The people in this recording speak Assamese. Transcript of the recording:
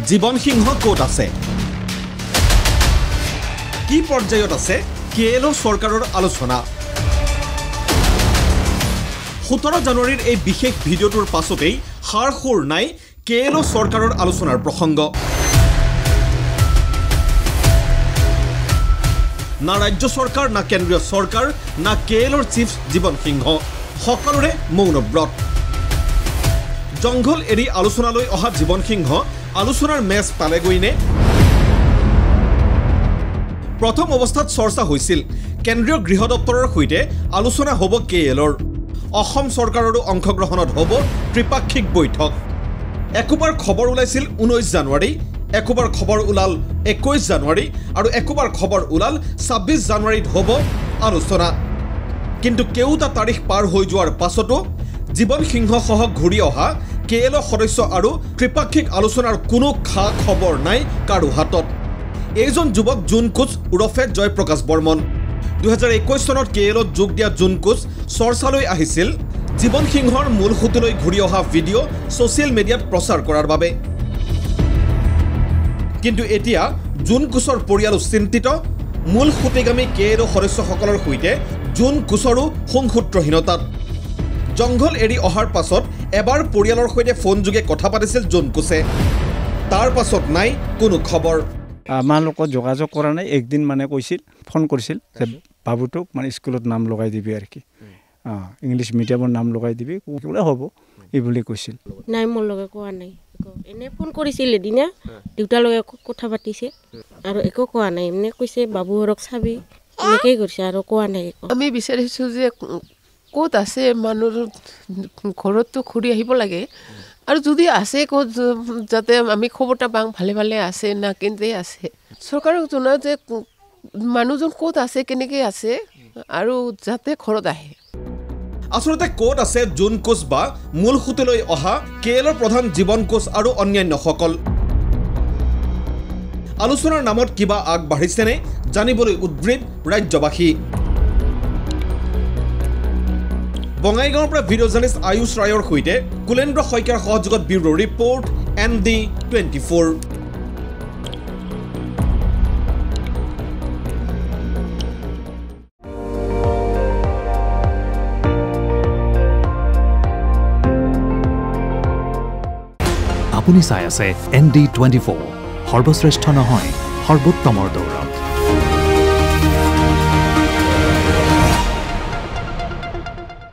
জীৱন সিংহ ক'ত আছে কি পৰ্যায়ত আছে কেএলও চৰকাৰৰ আলোচনা 17 জানুৱাৰীৰ এই বিশেষ ভিডিঅ'টোৰ পাছতেই হাৰখুৰ নাই কেএলও চৰকাৰৰ আলোচনাৰ প্ৰসংগ না ৰাজ্য চৰকাৰ না কেন্দ্ৰীয় চৰকাৰ না কেএলওৰ চিফ জীৱন সিংহ সকলোৰে মৌনব্ৰত জংঘল এৰি আলোচনালৈ অহা জীৱন সিংহ আলোচনাৰ মেচ পালেগৈনে প্ৰথম অৱস্থাত চৰ্চা হৈছিল কেন্দ্ৰীয় গৃহ দপ্তৰৰ সৈতে আলোচনা হ'ব কেএলওৰ অসম চৰকাৰৰো অংশগ্ৰহণত হ'ব ত্ৰিপাক্ষিক বৈঠক একোবাৰ খবৰ ওলাইছিল 19 জানুৱাৰী একোবাৰ খবৰ ওলাল 21 জানুৱাৰী আৰু একোবাৰ খবৰ ওলাল 26 জানুৱাৰীত হ'ব আলোচনা কিন্তু কেউটা তাৰিখ পাৰ হৈ যোৱাৰ পাছতো জীৱন সিংহ সহ ঘূৰি অহা কেএলও সদস্য আৰু ত্ৰিপাক্ষিক আলোচনাৰ কোনো খা খবৰ নাই কাৰো হাতত এইজন যুৱক জুন কোচ উৰফে জয়প্ৰকাশ বৰ্মন 2021 চনত কেএলওত যোগ দিয়া জুন কোচ চৰ্চালৈ আহিছিল জীৱন সিংহৰ মূল খুঁটিলৈ ঘূৰি অহা ভিডিঅ' ছ'চিয়েল মিডিয়াত প্ৰচাৰ কৰাৰ বাবে কিন্তু এতিয়া জুন কোচৰ পৰিয়ালো চিন্তিত মূল খুঁটিগামী কেএলও সদস্যসকলৰ সৈতে জুন কোচৰো সংসূত্ৰহীনতাত জংঘল এৰি অহাৰ পাছত এবাৰ পৰিয়ালৰ সৈতে ফোন যোগে কথা পাতিছিল জুন কোচে তাৰ পাছত নাই কোনো খবৰ আমাৰ লগত যোগাযোগ কৰা নাই একদিন মানে কৈছিল ফোন কৰিছিল যে বাবুটোক মানে স্কুলত নাম লগাই দিবি আৰু কি ইংলিছ মিডিয়ামৰ নাম লগাই দিবি ক'লে হ'ব এই বুলি কৈছিল নাই মোৰ লগে কোৱা নাই এনে ফোন কৰিছিল এদিনা দেউতাৰ লগে কথা পাতিছে আৰু একো কোৱা নাই এনে কৈছে বাবুহৰক চাবি এনেকেই কৰিছে আৰু কোৱা নাই আমি বিচাৰিছোঁ যে ক'ত আছে মানুহ ঘৰততো ঘূৰি আহিব লাগে আৰু যদি আছে ক'ত যাতে আমি খবৰটা পাওঁ ভালে ভালে আছে না কেনেকৈ আছে চৰকাৰক জনাওঁ যে মানুহজন ক'ত আছে কেনেকৈ আছে আৰু যাতে ঘৰত আহে আচলতে ক'ত আছে জুন কোচ বা মূল খুঁটিলৈ অহা কেএলওৰ প্ৰধান জীৱন কোচ আৰু অন্যান্যসকল আলোচনাৰ নামত কিবা আগবাঢ়িছেনে জানিবলৈ উদ্গ্ৰীৱ ৰাজ্যবাসী বঙাইগাঁৱৰ পৰা ভিডিঅ' জাৰ্নেলিষ্ট আয়ুষ ৰায়ৰ সৈতে কুলেন্দ্ৰ শইকীয়াৰ সহযোগত ব্যুৰ' ৰিপৰ্ট ND24 আপুনি চাই আছে ND24 সৰ্বশ্ৰেষ্ঠ নহয় সৰ্বোত্তমৰ দৌৰ